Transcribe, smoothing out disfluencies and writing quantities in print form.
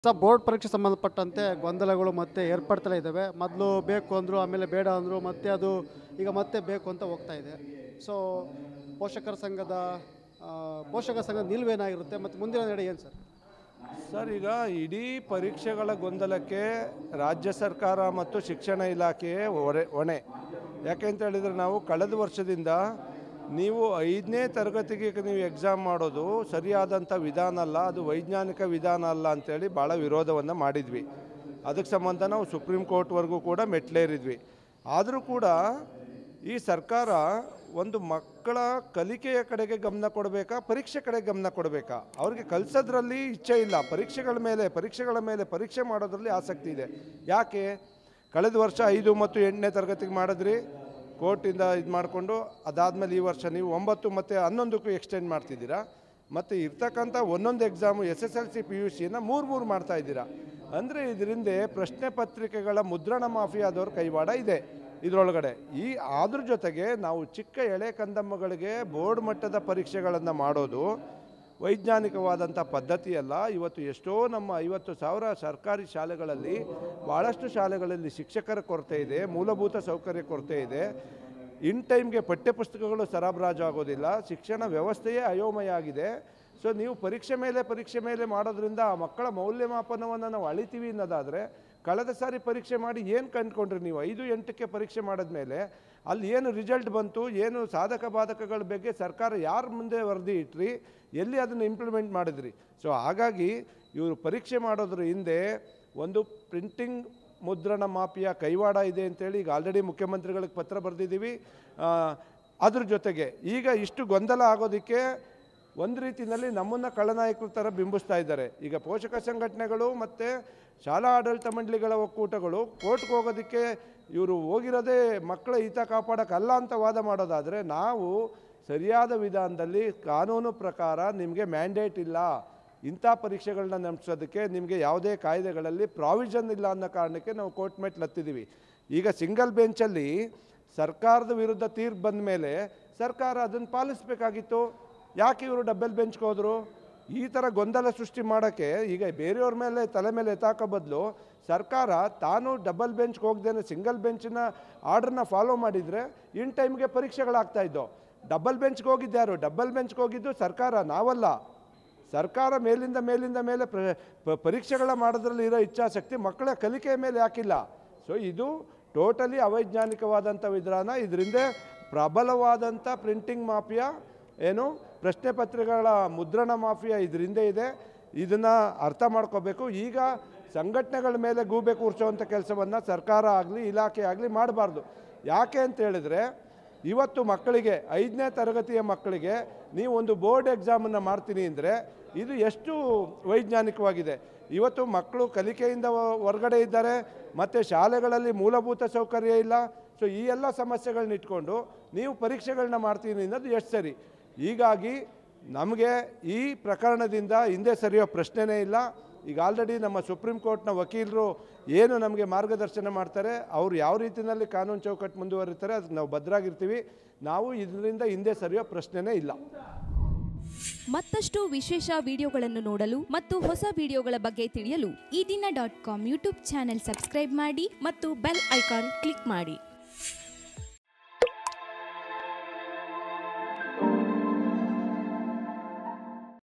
Board ಪರೀಕ್ಷೆ ಸಂಬಂಧಪಟ್ಟಂತೆ ಗೊಂದಲಗಳು ಮತ್ತೆ ಏರ್ಪಡ್ತಲೇ ಇದ್ದಾವೆ. ಮೊದಲು ಬೇಕು ಅಂದರು, ಆಮೇಲೆ ಬೇಡ ಅಂದರು, ಮತ್ತೆ ಅದು ಈಗ ಮತ್ತೆ ಬೇಕು ಅಂತ ಹೋಗ್ತಾ ಇದೆ. ಸೊ ಪೋಷಕರ ಸಂಘದ ನಿಲುವೇನಾಗಿರುತ್ತೆ ಮತ್ತು ಮುಂದಿನ ನಡೆ ಏನು ಸರ್? ಸರ್, ಈಗ ಇಡೀ ಪರೀಕ್ಷೆಗಳ ಗೊಂದಲಕ್ಕೆ ರಾಜ್ಯ ಸರ್ಕಾರ ಮತ್ತು ಶಿಕ್ಷಣ ಇಲಾಖೆಯೇ ಹೊಣೆ. ಯಾಕೆ ಅಂತ ಹೇಳಿದರೆ, ನಾವು ಕಳೆದ ವರ್ಷದಿಂದ ನೀವು 5ನೇ ತರಗತಿಗೆ ನೀವು ಎಕ್ಸಾಮ್ ಮಾಡೋದು ಸರಿಯಾದಂಥ ವಿಧಾನ ಅಲ್ಲ, ಅದು ವೈಜ್ಞಾನಿಕ ವಿಧಾನ ಅಲ್ಲ ಅಂಥೇಳಿ ಭಾಳ ವಿರೋಧವನ್ನು ಮಾಡಿದ್ವಿ. ಅದಕ್ಕೆ ಸಂಬಂಧ ನಾವು ಸುಪ್ರೀಂ ಕೋರ್ಟ್ವರೆಗೂ ಕೂಡ ಮೆಟ್ಲೇರಿದ್ವಿ. ಆದರೂ ಕೂಡ ಈ ಸರ್ಕಾರ ಒಂದು ಮಕ್ಕಳ ಕಲಿಕೆಯ ಕಡೆಗೆ ಗಮನ ಕೊಡಬೇಕಾ, ಪರೀಕ್ಷೆ ಕಡೆಗೆ ಗಮನ ಕೊಡಬೇಕಾ? ಅವ್ರಿಗೆ ಕಲಿಸೋದ್ರಲ್ಲಿ ಇಚ್ಛೆ ಇಲ್ಲ, ಪರೀಕ್ಷೆಗಳ ಮೇಲೆ ಪರೀಕ್ಷೆ ಮಾಡೋದ್ರಲ್ಲಿ ಆಸಕ್ತಿ ಇದೆ. ಯಾಕೆ? ಕಳೆದ ವರ್ಷ 5 ಮತ್ತು 8ನೇ ತರಗತಿಗೆ ಮಾಡಿದ್ರಿ, ಕೋರ್ಟಿಂದ ಇದು ಮಾಡಿಕೊಂಡು ಅದಾದಮೇಲೆ ಈ ವರ್ಷ ನೀವು 9 ಮತ್ತು 11ಕ್ಕೂ ಎಕ್ಸ್ಟೆಂಡ್ ಮಾಡ್ತಿದ್ದೀರಾ. ಮತ್ತು ಇರ್ತಕ್ಕಂಥ ಒಂದೊಂದು ಎಕ್ಸಾಮು SSLC PUCನ 3 ಮಾಡ್ತಾಯಿದ್ದೀರಾ. ಅಂದರೆ ಇದರಿಂದ ಪ್ರಶ್ನೆ ಪತ್ರಿಕೆಗಳ ಮುದ್ರಣ ಮಾಫಿಯಾದವ್ರ ಕೈವಾಡ ಇದೆ ಇದರೊಳಗಡೆ. ಅದ್ರ ಜೊತೆಗೆ ನಾವು ಚಿಕ್ಕ ಎಳೆ ಕಂದಮ್ಮಗಳಿಗೆ ಬೋರ್ಡ್ ಮಟ್ಟದ ಪರೀಕ್ಷೆಗಳನ್ನು ಮಾಡೋದು ವೈಜ್ಞಾನಿಕವಾದಂಥ ಪದ್ಧತಿಯಲ್ಲ. ಇವತ್ತು ಎಷ್ಟೋ ನಮ್ಮ 50,000 ಸರ್ಕಾರಿ ಶಾಲೆಗಳಲ್ಲಿ, ಭಾಳಷ್ಟು ಶಾಲೆಗಳಲ್ಲಿ ಶಿಕ್ಷಕರ ಕೊರತೆ ಇದೆ, ಮೂಲಭೂತ ಸೌಕರ್ಯ ಕೊರತೆ ಇದೆ, ಇನ್ ಟೈಮ್ಗೆ ಪಠ್ಯಪುಸ್ತಕಗಳು ಸರಬರಾಜು ಆಗೋದಿಲ್ಲ, ಶಿಕ್ಷಣ ವ್ಯವಸ್ಥೆಯೇ ಅಯೋಮಯ ಆಗಿದೆ. ಸೊ ನೀವು ಪರೀಕ್ಷೆ ಮೇಲೆ ಮಾಡೋದ್ರಿಂದ ಆ ಮಕ್ಕಳ ಮೌಲ್ಯಮಾಪನವನ್ನು ನಾವು ಅಳಿತೀವಿ ಅನ್ನೋದಾದರೆ, ಕಳೆದ ಸಾರಿ ಪರೀಕ್ಷೆ ಮಾಡಿ ಏನು ಕಂಡುಕೊಂಡ್ರಿ ನೀವು? 5-8ಕ್ಕೆ ಪರೀಕ್ಷೆ ಮಾಡಿದ್ಮೇಲೆ ಅಲ್ಲಿ ಏನು ರಿಸಲ್ಟ್ ಬಂತು, ಏನು ಸಾಧಕ ಬಾಧಕಗಳ ಬಗ್ಗೆ ಸರ್ಕಾರ ಯಾರ ಮುಂದೆ ವರದಿ ಇಟ್ರಿ, ಎಲ್ಲಿ ಅದನ್ನು ಇಂಪ್ಲಿಮೆಂಟ್ ಮಾಡಿದ್ರಿ? ಸೊ ಹಾಗಾಗಿ ಇವರು ಪರೀಕ್ಷೆ ಮಾಡೋದ್ರ ಹಿಂದೆ ಒಂದು ಪ್ರಿಂಟಿಂಗ್ ಮುದ್ರಣ ಮಾಫಿಯಾ ಕೈವಾಡ ಇದೆ ಅಂತೇಳಿ ಈಗ ಆಲ್ರೆಡಿ ಮುಖ್ಯಮಂತ್ರಿಗಳಿಗೆ ಪತ್ರ ಬರೆದಿದ್ದೀವಿ. ಅದ್ರ ಜೊತೆಗೆ ಈಗ ಇಷ್ಟು ಗೊಂದಲ ಆಗೋದಕ್ಕೆ ಒಂದು ರೀತಿಯಲ್ಲಿ ನಮ್ಮನ್ನು ಖಳನಾಯಕರ ಥರ ಬಿಂಬಿಸ್ತಾ ಇದ್ದಾರೆ. ಈಗ ಪೋಷಕ ಸಂಘಟನೆಗಳು ಮತ್ತು ಶಾಲಾ ಆಡಳಿತ ಮಂಡಳಿಗಳ ಒಕ್ಕೂಟಗಳು ಕೋರ್ಟ್ಗೆ ಹೋಗೋದಕ್ಕೆ ಇವರು ಹೋಗಿರೋದೇ ಮಕ್ಕಳ ಹಿತ ಕಾಪಾಡೋಕ್ಕಲ್ಲ ಅಂತ ವಾದ ಮಾಡೋದಾದರೆ, ನಾವು ಸರಿಯಾದ ವಿಧಾನದಲ್ಲಿ ಕಾನೂನು ಪ್ರಕಾರ ನಿಮಗೆ ಮ್ಯಾಂಡೇಟ್ ಇಲ್ಲ, ಇಂಥ ಪರೀಕ್ಷೆಗಳನ್ನ ನಡೆಸೋದಕ್ಕೆ ನಿಮಗೆ ಯಾವುದೇ ಕಾಯ್ದೆಗಳಲ್ಲಿ ಪ್ರಾವಿಷನ್ ಇಲ್ಲ ಅನ್ನೋ ಕಾರಣಕ್ಕೆ ನಾವು ಕೋರ್ಟ್ ಮೆಟ್ಲು ಹತ್ತಿದ್ದೀವಿ. ಈಗ ಸಿಂಗಲ್ ಬೆಂಚಲ್ಲಿ ಸರ್ಕಾರದ ವಿರುದ್ಧ ತೀರ್ಪು ಬಂದ ಮೇಲೆ ಸರ್ಕಾರ ಅದನ್ನು ಪಾಲಿಸಬೇಕಾಗಿತ್ತು. ಯಾಕೆ ಇವರು ಡಬಲ್ ಬೆಂಚ್ಗೆ ಹೋದರು? ಈ ಥರ ಗೊಂದಲ ಸೃಷ್ಟಿ ಮಾಡೋಕ್ಕೆ ಈಗ ಬೇರೆಯವ್ರ ಮೇಲೆ ತಲೆ ಮೇಲೆ ಎತ್ತಾಕೋ ಬದಲು ಸರ್ಕಾರ ತಾನು ಡಬಲ್ ಬೆಂಚ್ಗೆ ಹೋಗ್ದೇನೆ ಸಿಂಗಲ್ ಬೆಂಚಿನ ಆರ್ಡ್ರನ್ನ ಫಾಲೋ ಮಾಡಿದರೆ ಇನ್ ಟೈಮ್ಗೆ ಪರೀಕ್ಷೆಗಳಾಗ್ತಾಯಿದ್ದೋ. ಡಬಲ್ ಬೆಂಚ್ಗೆ ಹೋಗಿದ್ದ್ಯಾರು? ಡಬಲ್ ಬೆಂಚ್ಗೆ ಹೋಗಿದ್ದು ಸರ್ಕಾರ, ನಾವಲ್ಲ. ಸರ್ಕಾರ ಮೇಲಿಂದ ಮೇಲೆ ಪರೀಕ್ಷೆಗಳ ಮಾಡೋದ್ರಲ್ಲಿ ಇರೋ ಇಚ್ಛಾಶಕ್ತಿ ಮಕ್ಕಳ ಕಲಿಕೆಯ ಮೇಲೆ ಯಾಕಿಲ್ಲ? ಸೊ ಇದು ಟೋಟಲಿ ಅವೈಜ್ಞಾನಿಕವಾದಂಥ ವಿಧಾನ. ಇದರಿಂದ ಪ್ರಬಲವಾದಂಥ ಪ್ರಿಂಟಿಂಗ್ ಮಾಫಿಯಾ, ಏನು ಪ್ರಶ್ನೆ ಪತ್ರಿಕೆಗಳ ಮುದ್ರಣ ಮಾಫಿಯಾ ಇದರಿಂದ ಇದೆ. ಇದನ್ನು ಅರ್ಥ ಮಾಡ್ಕೋಬೇಕು. ಈಗ ಸಂಘಟನೆಗಳ ಮೇಲೆ ಗೂಬೆ ಕೂರಿಸೋವಂಥ ಕೆಲಸವನ್ನು ಸರ್ಕಾರ ಆಗಲಿ ಇಲಾಖೆ ಆಗಲಿ ಮಾಡಬಾರ್ದು. ಯಾಕೆ ಅಂತ ಹೇಳಿದರೆ, ಇವತ್ತು ಮಕ್ಕಳಿಗೆ 5ನೇ ತರಗತಿಯ ಮಕ್ಕಳಿಗೆ ನೀವು ಒಂದು ಬೋರ್ಡ್ ಎಕ್ಸಾಮನ್ನು ಮಾಡ್ತೀನಿ ಅಂದರೆ ಇದು ಎಷ್ಟು ವೈಜ್ಞಾನಿಕವಾಗಿದೆ? ಇವತ್ತು ಮಕ್ಕಳು ಕಲಿಕೆಯಿಂದ ಹೊರಗಡೆ ಇದ್ದಾರೆ, ಮತ್ತು ಶಾಲೆಗಳಲ್ಲಿ ಮೂಲಭೂತ ಸೌಕರ್ಯ ಇಲ್ಲ. ಸೊ ಈ ಎಲ್ಲ ಸಮಸ್ಯೆಗಳನ್ನ ಇಟ್ಕೊಂಡು ನೀವು ಪರೀಕ್ಷೆಗಳನ್ನ ಮಾಡ್ತೀನಿ ಅನ್ನೋದು ಎಷ್ಟು ಸರಿ? ಹೀಗಾಗಿ ನಮಗೆ ಈ ಪ್ರಕರಣದಿಂದ ಹಿಂದೆ ಸರಿಯೋ ಪ್ರಶ್ನೆನೇ ಇಲ್ಲ. ಈಗ ಆಲ್ರೆಡಿ ನಮ್ಮ ಸುಪ್ರೀಂ ಕೋರ್ಟ್ನ ವಕೀಲರು ಏನು ನಮಗೆ ಮಾರ್ಗದರ್ಶನ ಮಾಡ್ತಾರೆ, ಅವರು ಯಾವ ರೀತಿಯಲ್ಲಿ ಕಾನೂನು ಚೌಕಟ್ಟು ಮುಂದುವರಿತಾರೆ ಅದಕ್ಕೆ ನಾವು ಭದ್ರಾಗಿರ್ತೀವಿ. ನಾವು ಇದರಿಂದ ಹಿಂದೆ ಸರಿಯೋ ಪ್ರಶ್ನೆನೇ ಇಲ್ಲ. ಮತ್ತಷ್ಟು ವಿಶೇಷ ವಿಡಿಯೋಗಳನ್ನು ನೋಡಲು ಮತ್ತು ಹೊಸ ವಿಡಿಯೋಗಳ ಬಗ್ಗೆ ತಿಳಿಯಲು eDina.com ಯೂಟ್ಯೂಬ್ ಚಾನೆಲ್ ಸಬ್ಸ್ಕ್ರೈಬ್ ಮಾಡಿ ಮತ್ತು ಬೆಲ್ ಐಕಾನ್ ಕ್ಲಿಕ್ ಮಾಡಿ.